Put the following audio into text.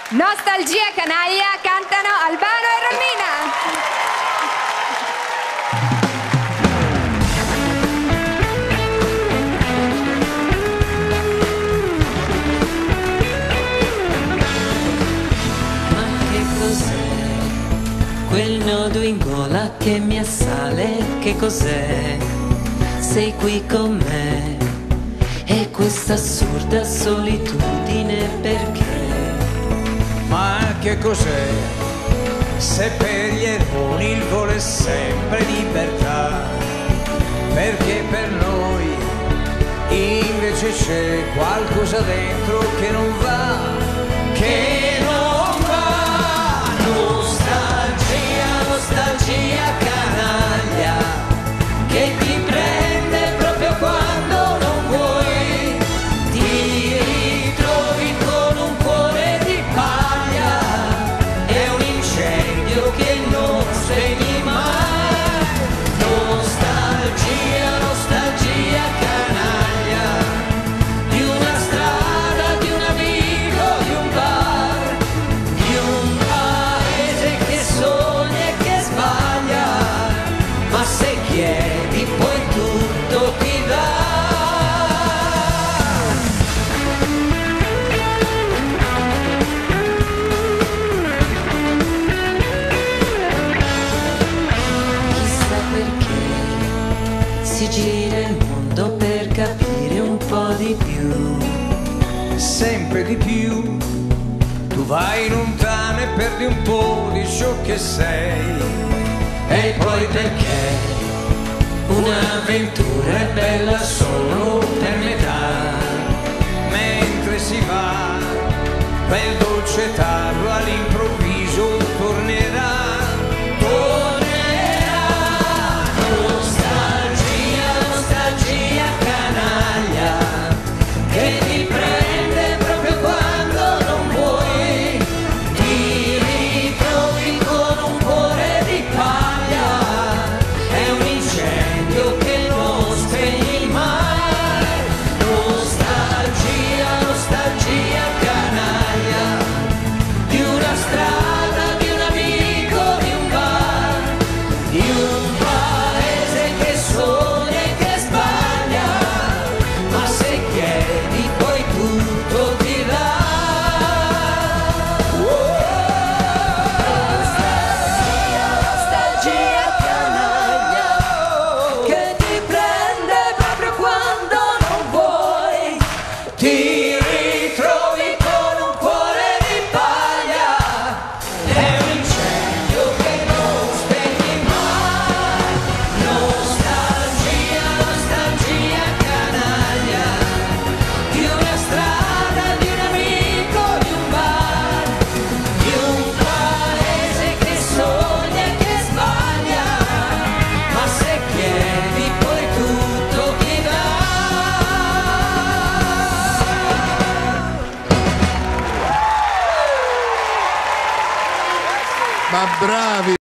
Nostalgia canaglia cantano Albano e Romina. Quel nodo in gola che mi assale, che cos'è? Sei qui con me e questa assurda solitudine perché? Ma che cos'è? Se per gli erroni il volo è sempre libertà, perché per noi invece c'è qualcosa dentro che non va, che non va. Nostalgia canaglia che ti prende proprio quando non vuoi, ti ritrovi con un cuore di paglia, è un incendio che non spegni mai. Nostalgia canaglia di una strada, di un amico, di un bar, di un paese che sogna e che sbaglia, ma se chiedi poi tutto ti dà. Chissà perché si gira il mondo per capire un po' di più, sempre di più. Tu vai lontano e perdi un po' di ciò che sei, e poi perché un'avventura è bella solo per metà, mentre si va, quel dolce tarlo all'improvviso tornerà. Nostalgia canaglia che ti prende proprio quando non vuoi, ti ritrovi con un cuore di paglia, è un incendio che non spegni mai. Nostalgia canaglia di una strada, di un amico, di un bar, di un paese che sogna e che sbaglia, ma se chiedi poi tutto ti dà. Nostalgia canaglia che ti prende proprio quando non vuoi, ti ritrovi con un cuore di paglia, è un incendio che non spegni mai. Nostalgia canaglia di una strada, di un amico, di un bar, di un paese che sogna e che sbaglia, ma se chiedi poi tutto ti dà. Ma bravi!